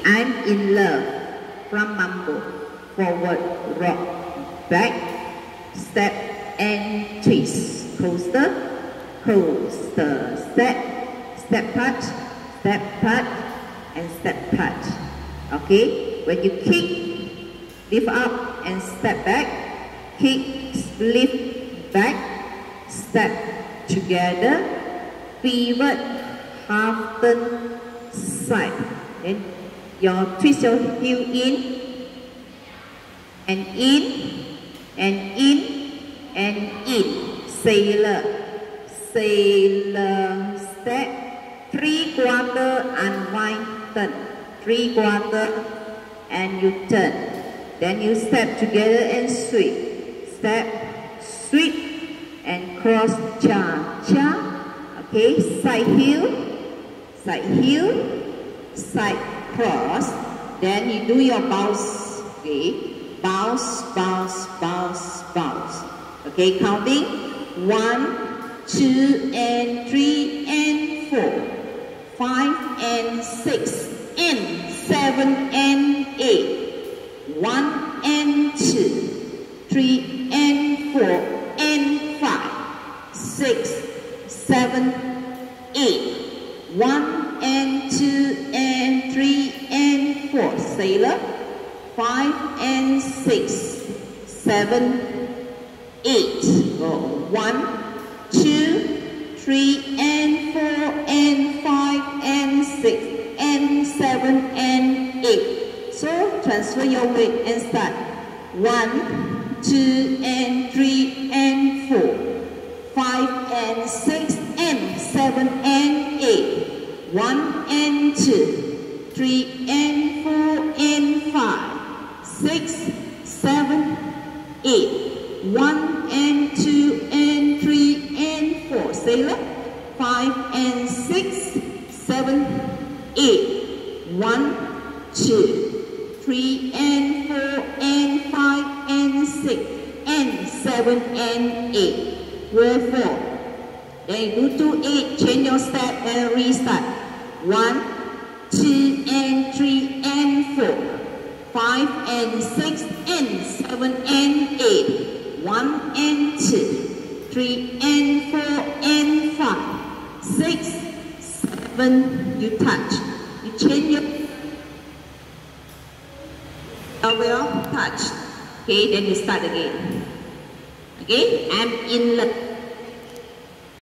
I'm in love. From mambo. Forward, rock, back, step and twist. Coaster, coaster, step part, and step part. Okay, when you kick, lift up and step back, kick, lift back, step together, pivot, half turn, side. Then your twist your heel in, and in, and in, and in. Sailor, sailor, step, 3/4 unwind, turn, 3/4 and you turn. Then you step together and sweep, step, sweep, and cross, cha, cha. Okay, side heel, side cross. Then you do your bounce. Okay, bounce, bounce, bounce, bounce. Okay, counting 1, 2, and 3, and 4, 5, and 6, and 7, and 8. 1 and 2, 3 and 4 and 5, 6, 7, 8. 1 and 2 and 3 and 4. Sailor. 5 and 6, 7, 8. Go. 1, 2, 3 and 4 and 5 and 6 and 7 and 8. So transfer your weight and start. 1, 2 and 3 and 4, 5 and 6 and 7 and 8. 1 and 2, 3 and 4 and 5, 6, 7, 8. 1 and 2 and 3 and 4. Sailor. 5 and 6, 7, 8. 1, 2, 3 and 4 and 5 and 6 and 7 and 8. Roll 4. Then you do 2, 8. Change your step and restart. 1, 2 and 3 and 4. 5 and 6 and 7 and 8. 1 and 2, 3 and 4 and 5, 6, 7. You touch. You change your elbow, touch. Okay, then you start again. Okay, I'm in love.